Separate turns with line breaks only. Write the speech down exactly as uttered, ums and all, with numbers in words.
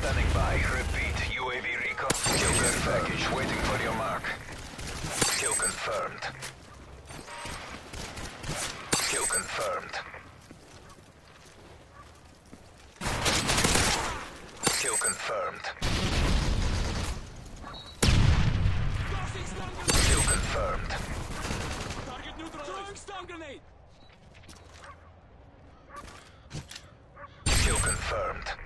standing by. Repeat, U A V recon. Kill gun package waiting for your mark. Kill confirmed. Kill confirmed. Kill confirmed. Kill confirmed.
Target neutralized. Stun grenade.
Kill confirmed.